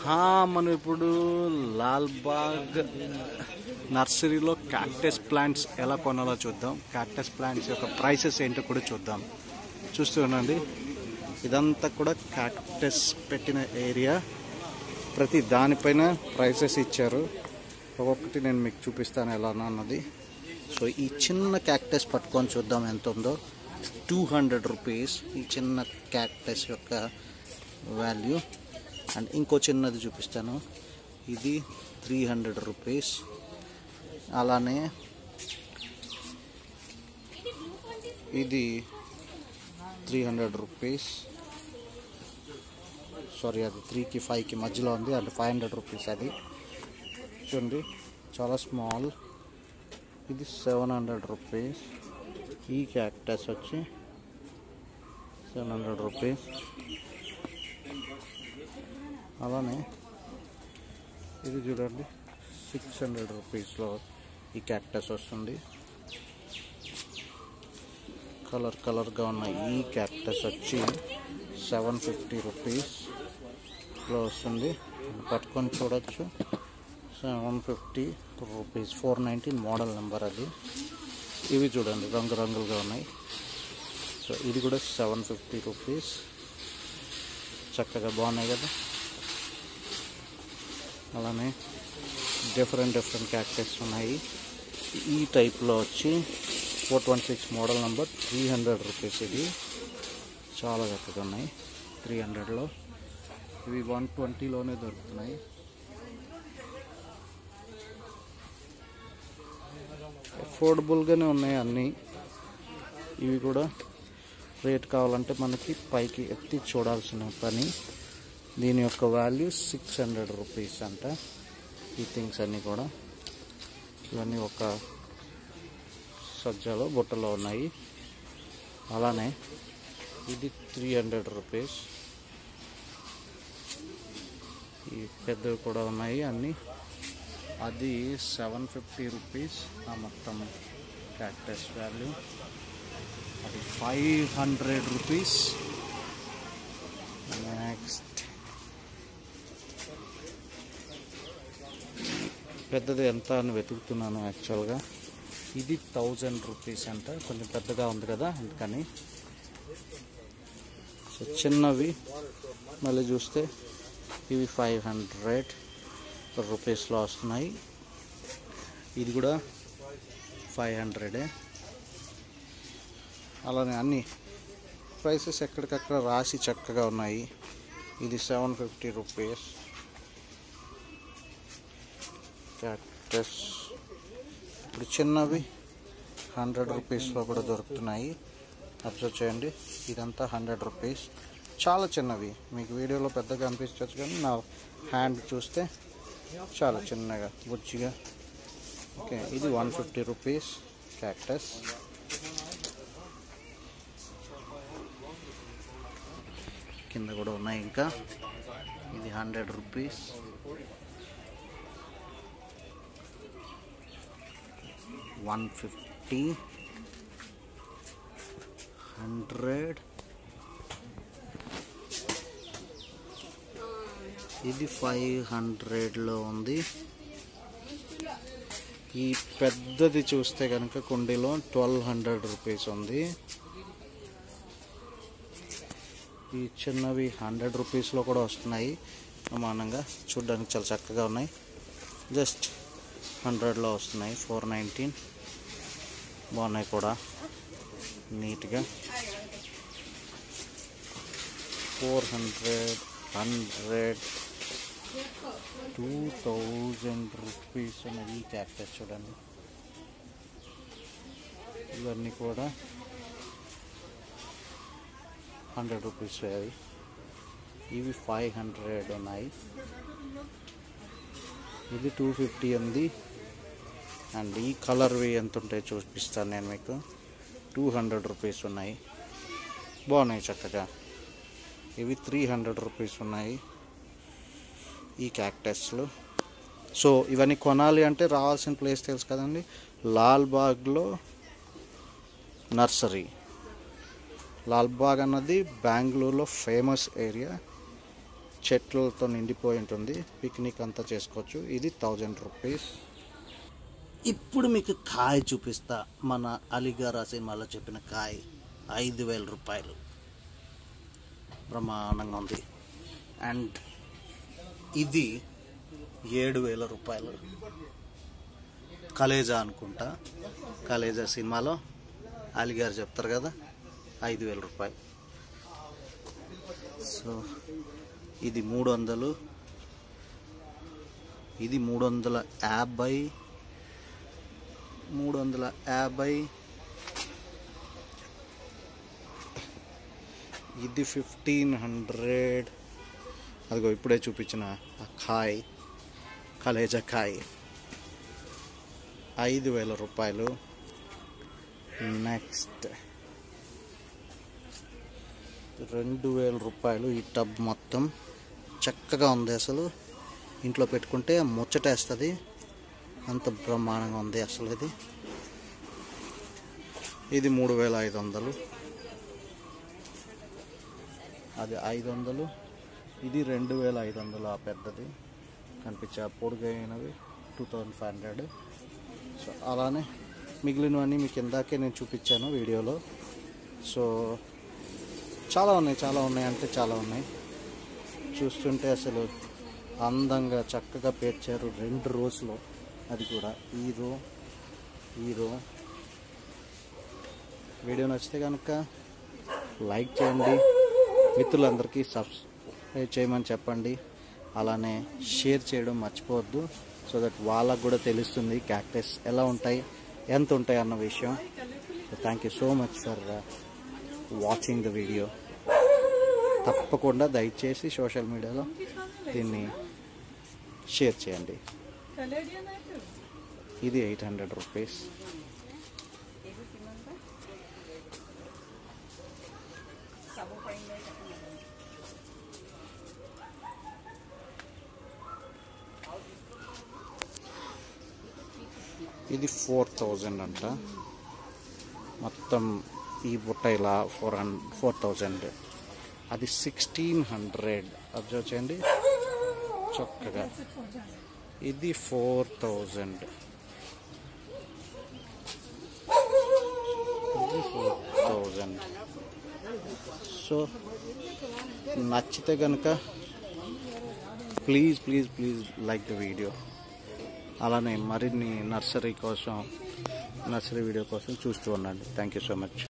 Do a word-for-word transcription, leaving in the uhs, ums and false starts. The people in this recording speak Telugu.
మనం ఇప్పుడు లాల్బాగ్ నర్సరీలో క్యాక్టస్ ప్లాంట్స్ ఎలా కొనాలో చూద్దాం. క్యాక్టస్ ప్లాంట్స్ యొక్క ప్రైసెస్ ఏంటో కూడా చూద్దాం. చూస్తుండండి, ఇదంతా కూడా క్యాక్టస్ పెట్టిన ఏరియా. ప్రతి దానిపైన ప్రైసెస్ ఇచ్చారు. ఒక్కొక్కటి నేను మీకు చూపిస్తాను ఎలా అన్నది. సో ఈ చిన్న క్యాక్టస్ పట్టుకొని చూద్దాం ఎంత ఉందో. టూ హండ్రెడ్ రూపీస్ ఈ చిన్న క్యాక్టస్ యొక్క వాల్యూ. అండ్ ఇంకో చిన్నది చూపిస్తాను, ఇది త్రీ హండ్రెడ్ రూపీస్. అలానే ఇది త్రీ హండ్రెడ్ రూపీస్. సారీ, అది త్రీకి ఫైవ్కి మధ్యలో ఉంది, అంటే ఫైవ్ హండ్రెడ్ రూపీస్. అది చూడండి, చాలా స్మాల్. ఇది సెవెన్ హండ్రెడ్ రూపీస్. ఈ క్యాక్టస్ వచ్చి సెవెన్ హండ్రెడ్ రూపీస్. అలానే ఇది చూడండి, సిక్స్ హండ్రెడ్ రూపీస్లో ఈ క్యాక్టస్ వస్తుంది. కలర్ కలర్గా ఉన్న ఈ క్యాక్టస్ వచ్చి సెవెన్ ఫిఫ్టీ రూపీస్లో వస్తుంది. పట్టుకొని చూడొచ్చు, seven fifty rupees. Four nineteen model number అది. ఇవి చూడండి, రంగురంగులుగా ఉన్నాయి. సో ఇది కూడా సెవెన్ ఫిఫ్టీ రూపీస్. చక్కగా బాగున్నాయి కదా. అలానే డిఫరెంట్ డిఫరెంట్ క్యాక్టస్ ఉన్నాయి. ఈ టైప్లో వచ్చి four twenty six model number, three hundred rupees. ఇది చాలా చక్కగా ఉన్నాయి. త్రీ హండ్రెడ్లో ఇవి వన్ ట్వంటీలోనే దొరుకుతున్నాయి. అఫోర్డబుల్గానే ఉన్నాయి అన్నీ. ఇవి కూడా రేట్ కావాలంటే మనకి పైకి ఎత్తి చూడాల్సిన పని. దీని యొక్క వాల్యూ సిక్స్ హండ్రెడ్ రూపీస్ అంట. ఈ థింగ్స్ అన్నీ కూడా, ఇవన్నీ ఒక సజ్జలో బుట్టలో ఉన్నాయి. అలానే ఇది త్రీ హండ్రెడ్ రూపీస్. ఈ పెద్దవి కూడా ఉన్నాయి అన్నీ. అది సెవెన్ ఫిఫ్టీ రూపీస్ ఆ మొత్తం క్యాక్టస్ వాల్యూ. అది ఫైవ్ హండ్రెడ్ రూపీస్. నెక్స్ట్ పెద్దది ఎంత అని వెతుకుతున్నాను యాక్చువల్గా. ఇది థౌజండ్ రూపీస్ అంట. కొంచెం పెద్దగా ఉంది కదా అందుకని. సో చిన్నవి మళ్ళీ చూస్తే ఇవి ఫైవ్ హండ్రెడ్ రూపీస్లో వస్తున్నాయి. ఇది కూడా ఫైవ్ హండ్రెడే. అలానే అన్ని ప్రైసెస్ ఎక్కడికక్కడ రాసి చక్కగా ఉన్నాయి. ఇది సెవెన్ ఫిఫ్టీ రూపీస్ క్యాక్టస్. ఇప్పుడు చిన్నవి హండ్రెడ్ రూపీస్లో కూడా దొరుకుతున్నాయి. అబ్జర్వ్ చేయండి, ఇదంతా హండ్రెడ్ రూపీస్. చాలా చిన్నవి, మీకు వీడియోలో పెద్దగా అనిపించవచ్చు కానీ నా హ్యాండ్ చూస్తే చాలా చిన్నగా బుజ్జిగా. ఓకే, ఇది వన్ ఫిఫ్టీ రూపీస్ క్యాక్టస్. కింద కూడా ఉన్నాయి ఇంకా. ఇది hundred rupees. One fifty, hundred. ఇది ఫైవ్ హండ్రెడ్లో ఉంది. ఈ పెద్దది చూస్తే కనుక కుండీలో ట్వెల్వ్ హండ్రెడ్ రూపీస్ ఉంది. ఈ చిన్నవి హండ్రెడ్ రూపీస్లో కూడా వస్తున్నాయి. సమానంగా చూడడానికి చాలా చక్కగా ఉన్నాయి. జస్ట్ హండ్రెడ్లో వస్తున్నాయి. ఫోర్ నైన్టీన్ బాగున్నాయి కూడా నీట్గా. Four hundred, hundred, two thousand rupees ఉన్నది ఈ క్యాక్టస్. చూడండి, ఇవన్నీ కూడా హండ్రెడ్ రూపీస్ అవి. ఇవి ఫైవ్ హండ్రెడ్ ఉన్నాయి. ఇది టూ ఫిఫ్టీ ఉంది. అండ్ ఈ కలర్వి ఎంత ఉంటాయో చూపిస్తాను నేను మీకు. టూ హండ్రెడ్ రూపీస్ ఉన్నాయి. బాగున్నాయి చక్కగా. ఇవి త్రీ హండ్రెడ్ రూపీస్ ఉన్నాయి ఈ క్యాక్టస్లు. సో ఇవన్నీ కొనాలి అంటే రావాల్సిన ప్లేస్ తెలుసు కదండి, లాల్బాగ్లో నర్సరీ. లాల్బాగ్ అన్నది బెంగళూరులో ఫేమస్ ఏరియా. చెట్లతో నిండిపోయి ఉంటుంది, పిక్నిక్ అంతా చేసుకోవచ్చు. ఇది థౌజండ్ రూపీస్. ఇప్పుడు మీకు కాయ చూపిస్తా. మన అలీగారా సినిమాలో చెప్పిన కాయ ఐదు వేల రూపాయలు, బ్రహ్మాండంగా ఉంది. అండ్ ఇది ఏడు వేల రూపాయలు. కలేజా అనుకుంటా, కలేజా సినిమాలో అలీగారు చెప్తారు కదా, ఐదు వేల రూపాయలు. సో ఇది మూడు వందలు, ఇది మూడు వందల యాభై మూడు వందల యాభై ఇది ఫిఫ్టీన్ హండ్రెడ్. అదిగో ఇప్పుడే చూపించిన కాయ్, కలేజా కాయ్ ఐదు వేల రూపాయలు. నెక్స్ట్ రెండు వేల రూపాయలు. ఈ టబ్ మొత్తం చక్కగా ఉంది, అసలు ఇంట్లో పెట్టుకుంటే ముచ్చటేస్తుంది, అంత బ్రహ్మాండంగా ఉంది అసలు. ఇది ఇది మూడు వేల ఐదు వందలు, అది ఐదు వందలు. ఇది రెండు వేల ఐదు వందలు. ఆ పెద్దది కనిపించే పొడుగైనవి two thousand five hundred. So అలానే మిగిలినవన్నీ మీకు ఇందాకే నేను చూపించాను వీడియోలో. సో చాలా ఉన్నాయి, చాలా ఉన్నాయి అంటే చాలా ఉన్నాయి. చూస్తుంటే అసలు అందంగా చక్కగా పేర్చారు రెండు రోస్లో. అది కూడా ఈ రో ఈ రో. వీడియో నచ్చితే కనుక లైక్ చేయండి, మిత్రులందరికీ సబ్స్క్రైబ్ చేయమని చెప్పండి, అలానే షేర్ చేయడం మర్చిపోవద్దు. సో దట్ వాళ్ళకు కూడా తెలుస్తుంది క్యాక్టస్ ఎలా ఉంటాయి, ఎంత ఉంటాయి అన్న విషయం. Thank you so much for watching the video. తప్పకుండా దయచేసి సోషల్ మీడియాలో దీన్ని షేర్ చేయండి. ఇది ఎయిట్ హండ్రెడ్ రూపీస్. ఇది ఫోర్ థౌజండ్ అంట మొత్తం. ఈ బుట్ట ఇలా ఫోర్ హండ్రెడ్ ఫోర్ థౌజండ్. అది సిక్స్టీన్ హండ్రెడ్. అబ్జర్వ్ చేయండి చక్కగా. ఇది ఫోర్ థౌజండ్. ఇది ఫోర్ థౌజండ్. సో నచ్చితే కనుక please please please like the video. అలానే మరిన్ని నర్సరీ కోసం, నర్సరీ వీడియో కోసం చూస్తూ ఉండండి. Thank you so much.